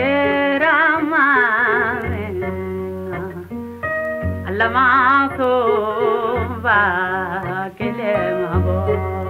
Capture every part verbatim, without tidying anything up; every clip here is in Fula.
Rama Alama so va kelemabo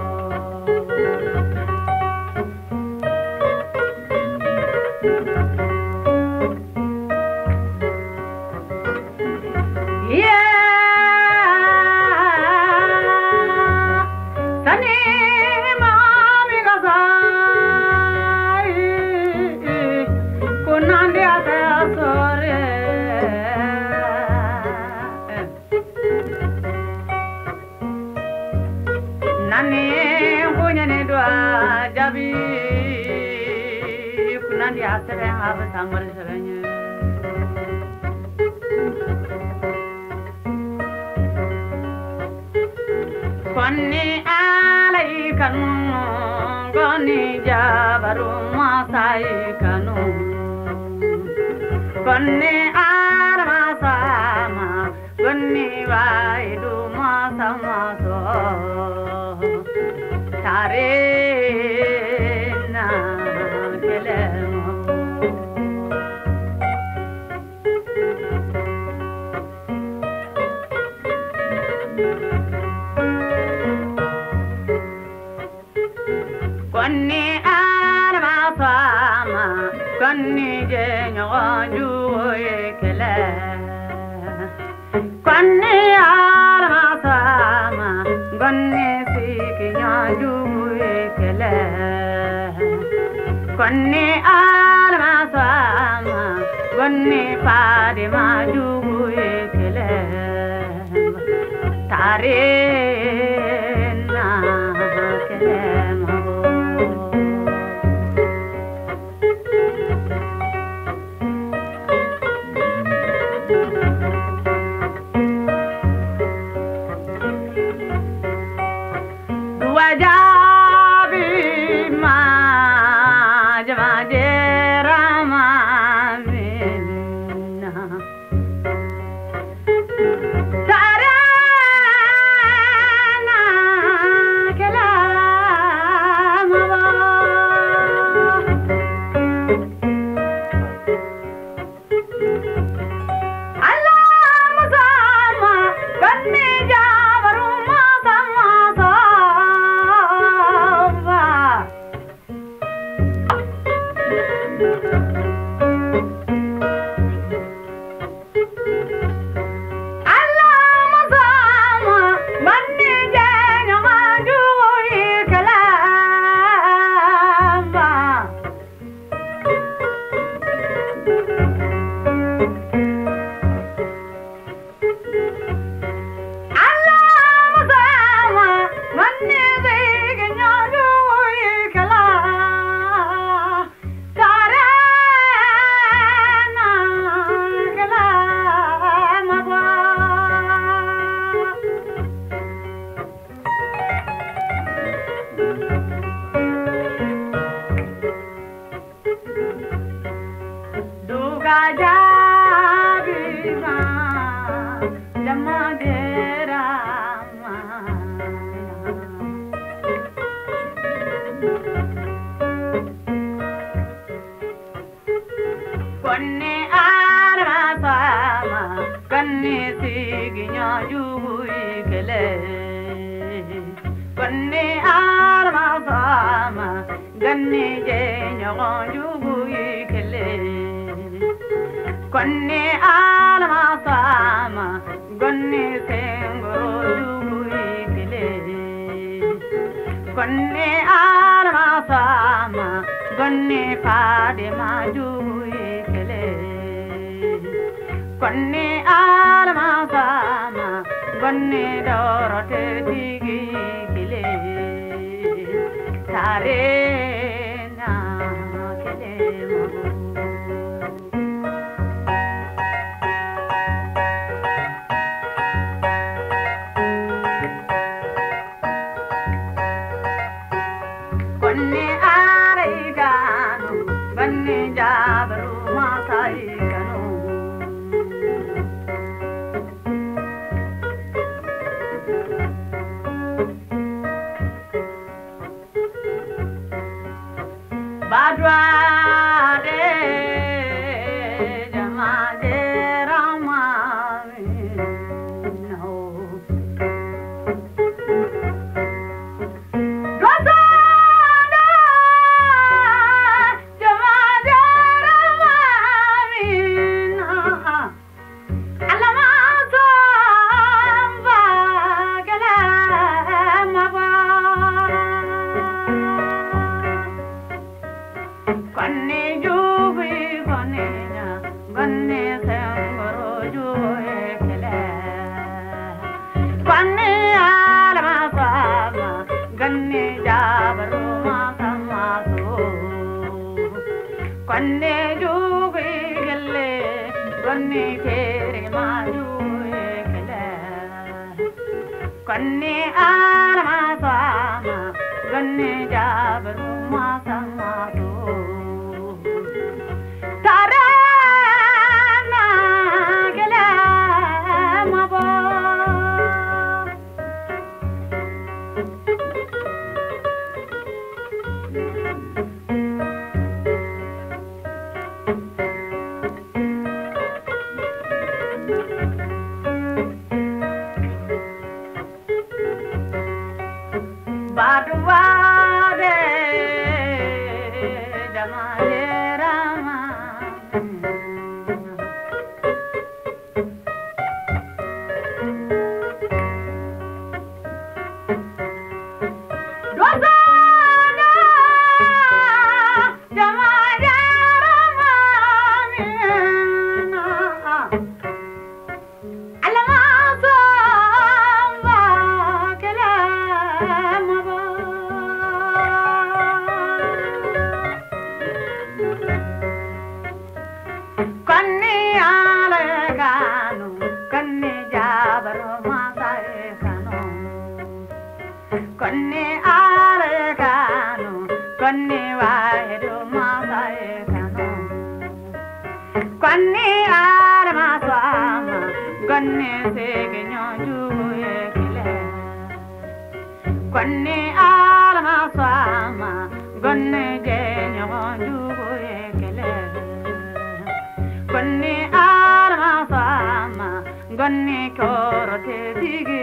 Konni alai kanu, konni jabaru masai kanu, konni arma sama, konni waidu masama so, tare na kelemo. Konni arma sama, konni jenyo juye kele. Konni arma sama, konni sikinya juye kele. Konni arma sama, konni padima juye kele. Tare na kele. Konni alma sama, konni sengoro juhi kile. Konni alma sama, konni padima juhi kile. Konni alma sama, konni dorote digi kile. Tare na kile mabu. Konni ariganu, konni jabaru masai kanu. Badwa de gonninya gonni sengoro juwe kele gonni alama sama gonni jabaru masama so gonni juwe kele gonni kere ma juwe kele gonni alama sama gonni jabaru masama so Baduade Jamaye Rama Dozana Jamaye Rama Alama Kanni alaganu, kanni jabaru masai kanu. Kanni alaganu, kanni wahidu masai kanu. Kanni alamasama, kanni segenyo juye kile. Kanni alamasama, kanni genyo juye kile. Gonni alama sama, gonni korote digi